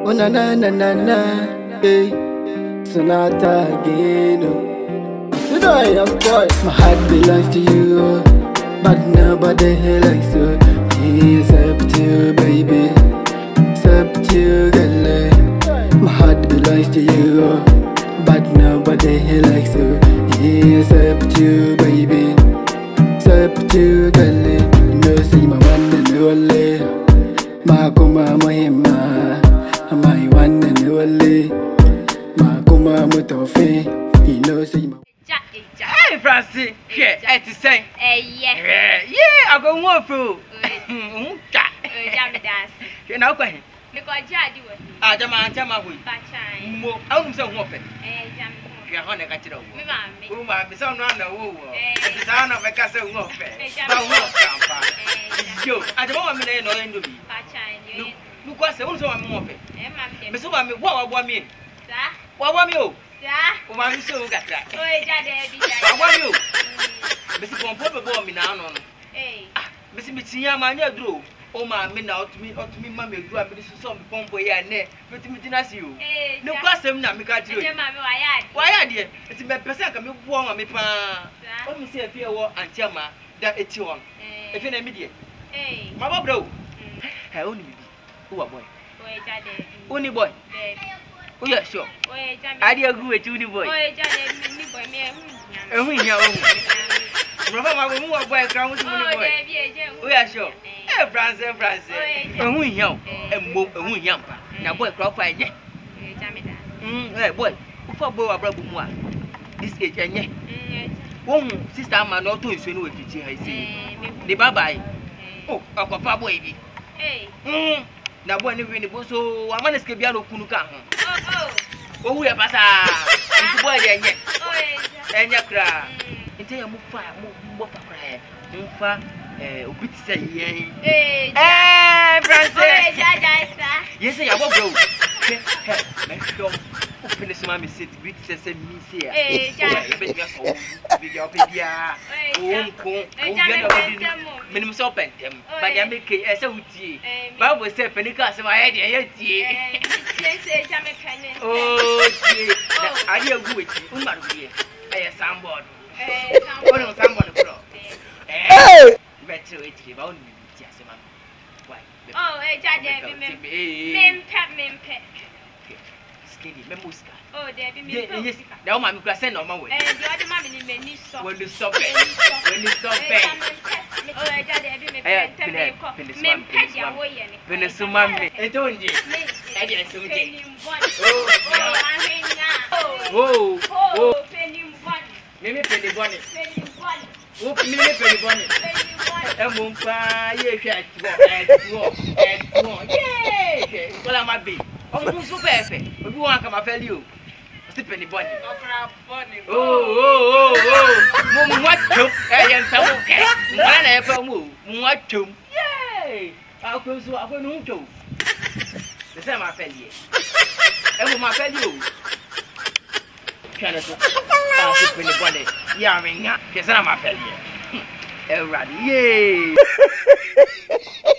Oh na na na na na, hey, Sonata again. You know I am boy, my heart belongs to you, but nobody likes you. Except you, baby, except you, girl. My heart belongs to you, but nobody likes you. Except you, baby, except you, girl. You know say my one and only, my kuma mohima. My one and only, my kuma mutofe. You know, say, hey, Francie, yeah, at the same. Yeah, I go more through. You know, because I don't know who. I don't know what. You're on a catcher. Whom I be so none of who. The sound of a castle warfare. You, I don't want me to know to be. Look, what's also a more. Miss Wami, what want me? What want you? Why you so got that? What want you? Mrs. Pompo bought me now. Mrs. Mitsia, my near drew. Oh, my men out to me, mammy, grew up with some pompo here and there, but to me, as you. No custom, now, make out you. Why, dear? It's a person can be warm on me, pa. Let me say a few war and tell ma that it's on. If you're immediate. Mamma, bro. I only be. Who are boy? Only boy. Oh, yeah, sure. I did agree with you, boy. And we know. Remember, we move by a crown with boy. We are sure. Eh, France, and we know. And move a wing yamper. Now, boy, crop fine yet. Boy, before boy, I brought more. This age, and yet. One sister, man, not to swim with you, I see. The bye. Oh, I'll papa baby. Na boy ni wini boso amane skebiano kunuka ho we pasa nti boy de enye kra nti ya mufa mo kra mfa obiti say yen France yes ya bo bro me show open this mama sit bit say me say be me so video pedia minimum so pentem ba ya make say hutie Bible say penika say my head e tie oh tie ari agu wechi umaru bie e sambod ono sambod bro better it ba onu ti ase ma why jade mempe skinny memuska yes the woman me send no man we the other man ni meni so when you stop it mempe ya wo ye ni when so man me entonje e dey so je oh penny bonny oh penny bonny emumpa ye hwe atwo yeah kola ma be o so pepe obi won aka ma feli o penny bonny okra bonny oh mo wacho yen samu ke ngana na efa mu wacho yeah akwenso akwenu ncho the same ma feli e ma feli o kana so penny bonny ya me nga ke sana ma feli e radi yeah